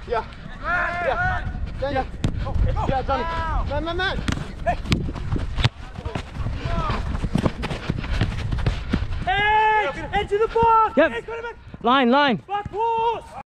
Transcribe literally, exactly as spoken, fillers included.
Yeah. Yeah. Danny. Yeah. Yeah, Johnny. Man, man, man. Hey! Into the box! Yep. Line, line. Back post!